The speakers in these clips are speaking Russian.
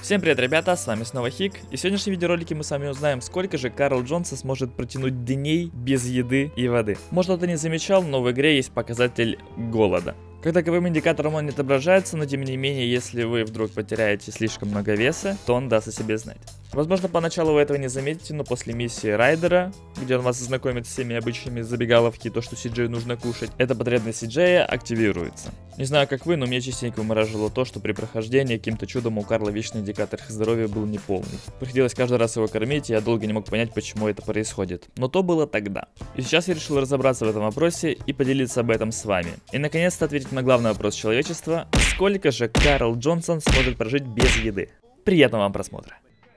Всем привет, ребята, с вами снова Хик, и в сегодняшнем видеоролике мы с вами узнаем, сколько же Карл Джонсон сможет протянуть дней без еды и воды. Может, кто-то не замечал, но в игре есть показатель голода. Как таковым индикатором он не отображается, но тем не менее, если вы вдруг потеряете слишком много веса, то он даст о себе знать. Возможно, поначалу вы этого не заметите, но после миссии Райдера, где он вас знакомит с всеми обычными забегаловки, то, что CJ нужно кушать, эта потребность CJ активируется. Не знаю, как вы, но мне частенько вымораживало то, что при прохождении каким-то чудом у Карла вечный индикатор здоровья был неполный. Приходилось каждый раз его кормить, и я долго не мог понять, почему это происходит. Но то было тогда. И сейчас я решил разобраться в этом вопросе и поделиться об этом с вами. И наконец-то ответить на главный вопрос человечества: сколько же Карл Джонсон сможет прожить без еды? Приятного вам просмотра.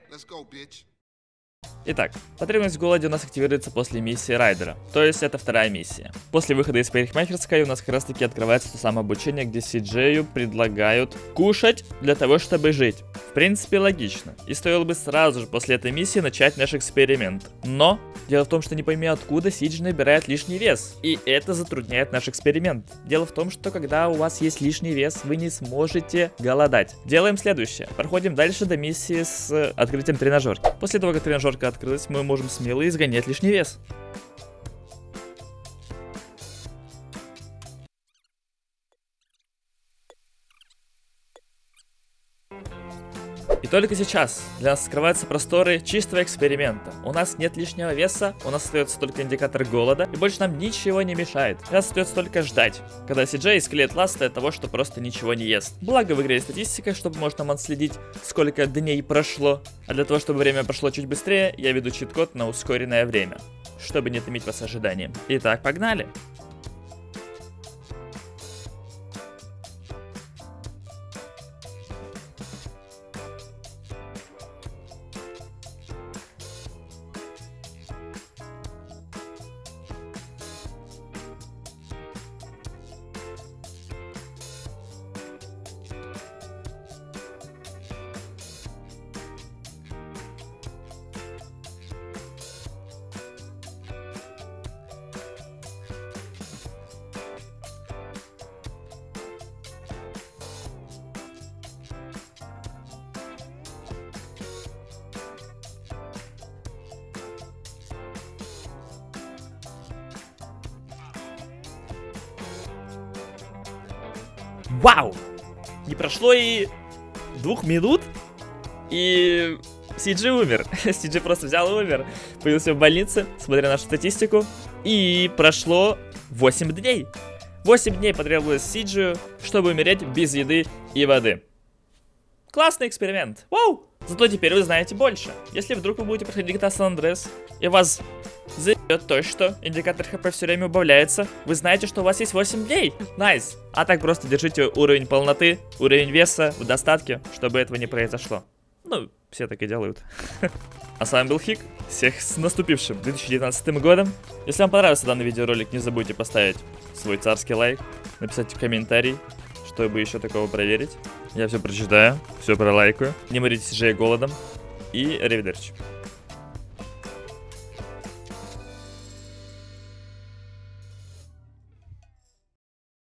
Итак, потребность в голоде у нас активируется после миссии Райдера, то есть это вторая миссия. После выхода из парикмахерской у нас как раз таки открывается то самое обучение, где CJ предлагают кушать для того, чтобы жить. В принципе, логично, и стоило бы сразу же после этой миссии начать наш эксперимент. Но дело в том, что не пойми откуда CJ набирает лишний вес, и это затрудняет наш эксперимент. Дело в том, что когда у вас есть лишний вес, вы не сможете голодать. Делаем следующее, проходим дальше до миссии с открытием тренажерки. После того, как тренажерка открылась, мы можем смело изгонять лишний вес. И только сейчас для нас открываются просторы чистого эксперимента. У нас нет лишнего веса, у нас остается только индикатор голода, и больше нам ничего не мешает. У нас остается только ждать, когда CJ исклеит ласты от того, что просто ничего не ест. Благо в игре есть статистика, чтобы можно нам отследить, сколько дней прошло. А для того, чтобы время прошло чуть быстрее, я веду чит-код на ускоренное время, чтобы не томить вас ожиданием. Итак, погнали! Вау! Не прошло и 2 минут, и CJ умер. CJ просто взял и умер. Появился в больнице, смотря нашу статистику. И прошло 8 дней. 8 дней потребовалось CJ, чтобы умереть без еды и воды. Классный эксперимент. Вау! Зато теперь вы знаете больше. Если вдруг вы будете проходить GTA San Andreas, и вас заебет то, что индикатор ХП все время убавляется, вы знаете, что у вас есть 8 дней. Найс. А так просто держите уровень полноты, уровень веса в достатке, чтобы этого не произошло. Ну, все так и делают. А с вами был Хик. Всех с наступившим 2019 годом. Если вам понравился данный видеоролик, не забудьте поставить свой царский лайк, написать комментарий, чтобы еще такого проверить. Я все прочитаю, все пролайкаю. Не моритесь же голодом. И аривидерчи.